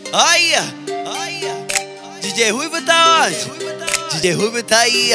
Aí, DJ Ruivo tá onde? DJ Ruivo tá aí.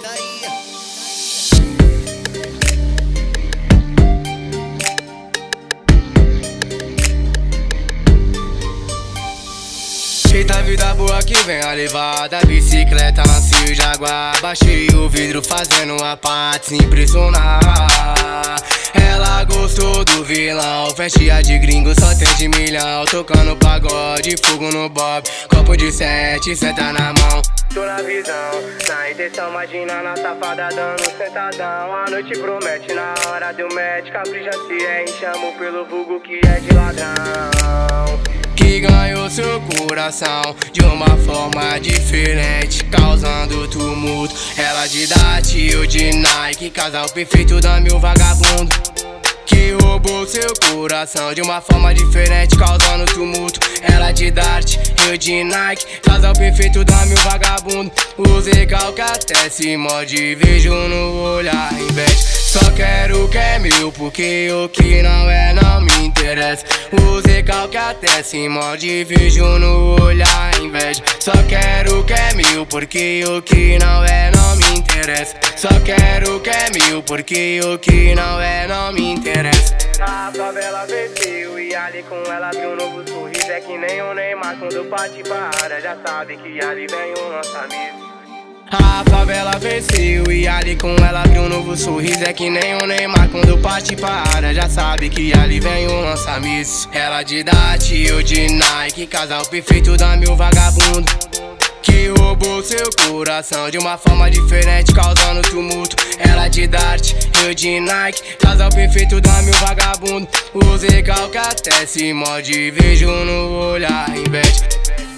Eita vida boa que vem a levada, bicicleta nasceu Jaguar. Baixei o vidro fazendo a parte impressionar. Ela gostou do vilão, festinha de gringo só tem de milhão. Tocando pagode, fogo no bob, copo de 7, senta na mão. Tô na visão, na intenção, imagina na safada dando sentadão. A noite promete, na hora deu match, capricha se é, chamo pelo vulgo que é de ladrão. Que ganhou seu coração de uma forma diferente, causando tumulto. Ela de Dart, eu de Nike, casal perfeito da meu vagabundo. Que roubou seu coração de uma forma diferente, causando tumulto. Ela de Dart, eu de Nike, casal perfeito da meu vagabundo. Usei calca até se morde, vejo no olhar inveja. Só quero o que é meu, porque o que não é não me interessa. Usei calca até se morde, vejo no olhar inveja. Só quero o que é meu, porque o que não é não me interessa. Só quero o que é meu, porque o que não é não me interessa. A favela venceu e ali com ela abriu um novo sorriso. É que nem o Neymar quando bate para, já sabe que ali vem o lançamento. A favela venceu e ali com ela abriu um novo sorriso. É que nem o Neymar quando parte para, já sabe que ali vem o lança-míssil. Ela de Dart, eu de Nike, casal perfeito da meu vagabundo. Que roubou seu coração de uma forma diferente, causando tumulto. Ela de Dart, eu de Nike, casal perfeito da meu vagabundo. Usei calca até se morde, vejo no olhar inveja.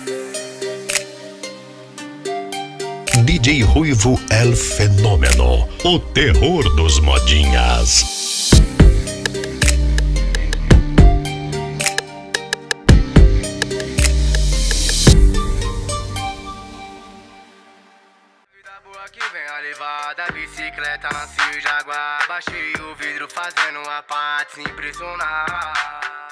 DJ Ruivo El Fenômeno, o terror dos modinhas. Vida boa que vem a levada, bicicleta nasceu Jaguar. Baixei o vidro fazendo a parte impressionar.